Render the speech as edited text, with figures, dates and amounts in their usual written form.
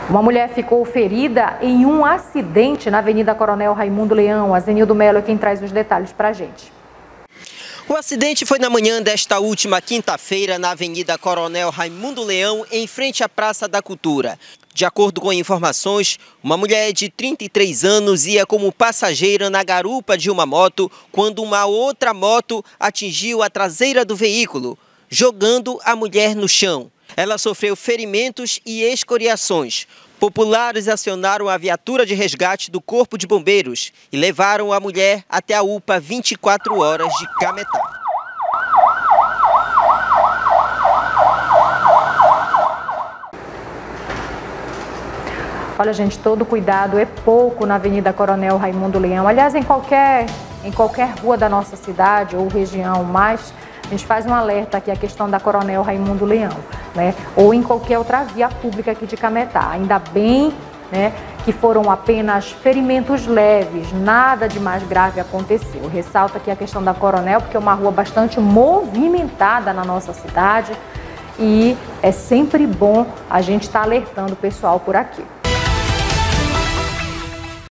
Uma mulher ficou ferida em um acidente na Avenida Coronel Raimundo Leão. A Zenildo Melo é quem traz os detalhes para a gente. O acidente foi na manhã desta última quinta-feira na Avenida Coronel Raimundo Leão, em frente à Praça da Cultura. De acordo com informações, uma mulher de 33 anos ia como passageira na garupa de uma moto quando uma outra moto atingiu a traseira do veículo, jogando a mulher no chão. Ela sofreu ferimentos e escoriações. Populares acionaram a viatura de resgate do Corpo de Bombeiros e levaram a mulher até a UPA 24 horas de Cametá. Olha, gente, todo cuidado é pouco na Avenida Coronel Raimundo Leão. Aliás, em qualquer rua da nossa cidade ou região, mas a gente faz um alerta aqui a questão da Coronel Raimundo Leão, né? Ou em qualquer outra via pública aqui de Cametá. Ainda bem, né, que foram apenas ferimentos leves, nada de mais grave aconteceu. Ressalto aqui a questão da Coronel, porque é uma rua bastante movimentada na nossa cidade e é sempre bom a gente estar alertando o pessoal por aqui.